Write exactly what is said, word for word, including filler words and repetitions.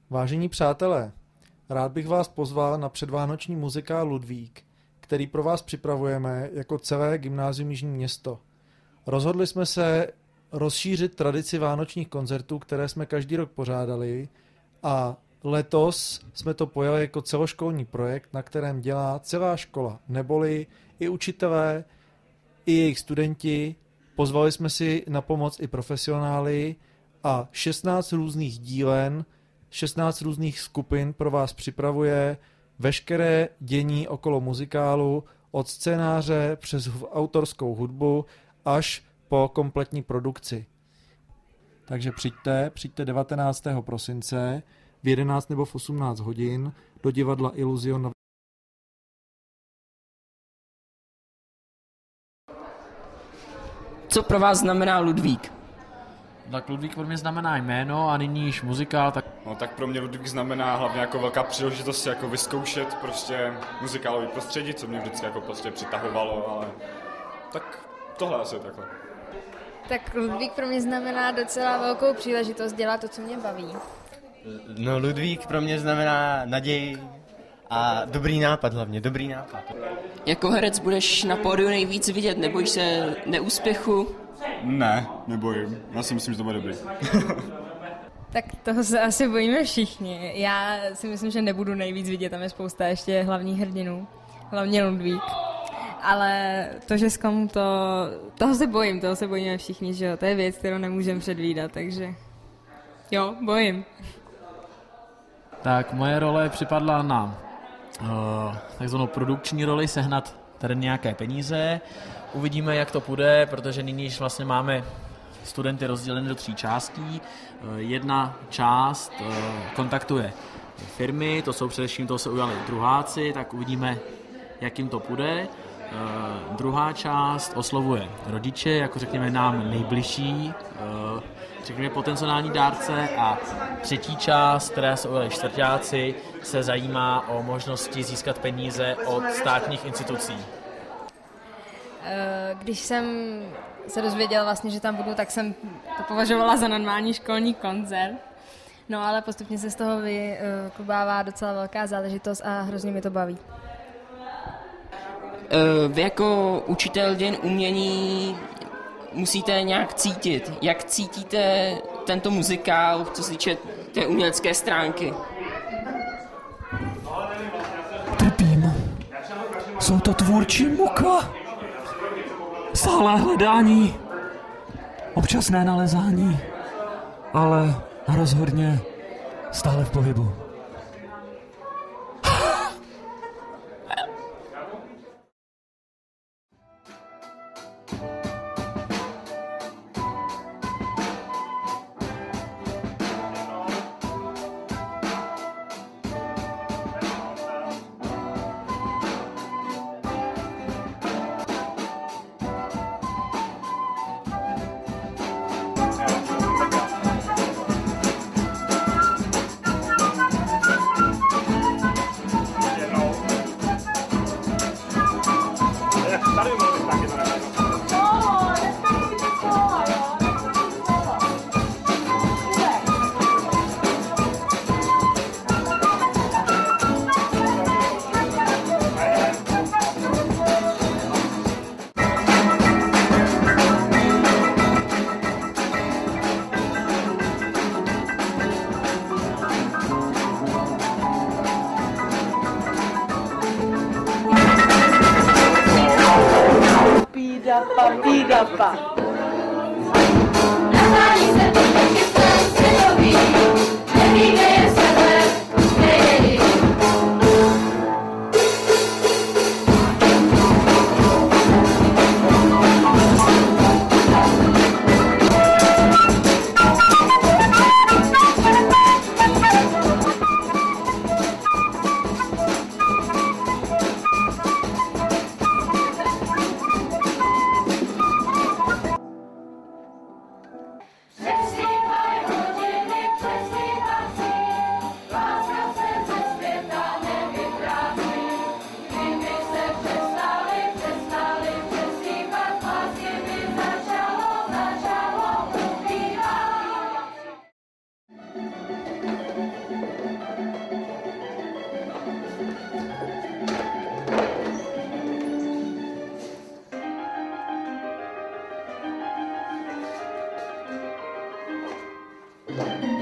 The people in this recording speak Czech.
Vážení přátelé, rád bych vás pozval na předvánoční muzikál Ludvík, který pro vás připravujeme jako celé Gymnázium Jižní Město. Rozhodli jsme se rozšířit tradici vánočních koncertů, které jsme každý rok pořádali, a letos jsme to pojali jako celoškolní projekt, na kterém dělá celá škola, neboli i učitelé, i jejich studenti. Pozvali jsme si na pomoc i profesionály a šestnáct různých dílen, šestnáct různých skupin pro vás připravuje veškeré dění okolo muzikálu, od scénáře přes autorskou hudbu až po kompletní produkci. Takže přijďte, přijďte devatenáctého prosince v jedenáct nebo v osmnáct hodin do divadla Iluzion na Co pro vás znamená Ludvík? Tak Ludvík pro mě znamená jméno a nyní již muzikál. Tak... No tak pro mě Ludvík znamená hlavně jako velká příležitost jako vyzkoušet prostě muzikálový prostředí, co mě vždycky jako prostě přitahovalo, ale tak tohle asi takhle. Tak Ludvík pro mě znamená docela velkou příležitost dělat to, co mě baví. No Ludvík pro mě znamená naději a dobrý nápad hlavně, dobrý nápad. Jako herec budeš na pódiu nejvíc vidět, nebojíš se neúspěchu? Ne, nebojím. Já si myslím, že to bude dobrý. Tak toho se asi bojíme všichni. Já si myslím, že nebudu nejvíc vidět, tam je spousta ještě hlavních hrdinů. Hlavně Ludvík. Ale to, že zkomu to, toho se bojím, toho se bojíme všichni, že jo. To je věc, kterou nemůžeme předvídat, takže jo, bojím. Tak moje role připadla na uh, takzvanou produkční roli, sehnat tady nějaké peníze. Uvidíme, jak to půjde, protože nyní již vlastně máme studenty rozdělené do tří částí. Jedna část kontaktuje firmy, to jsou především, toho se ujali druháci, tak uvidíme, jak jim to půjde. Druhá část oslovuje rodiče, jako řekněme nám nejbližší, řekněme potenciální dárce, a třetí část, která se ujali čtvrťáci, se zajímá o možnosti získat peníze od státních institucí. Když jsem se dozvěděla vlastně, že tam budu, tak jsem to považovala za normální školní koncert. No ale postupně se z toho vyklubává docela velká záležitost a hrozně mi to baví. Vy jako učitel dějin umění musíte nějak cítit. Jak cítíte tento muzikál, co se týče té umělecké stránky? Trpím. Jsou to tvůrčí muka. Stále hledání, občasné nalezání, ale rozhodně stále v pohybu. Pídapa, pídapa. Thank you.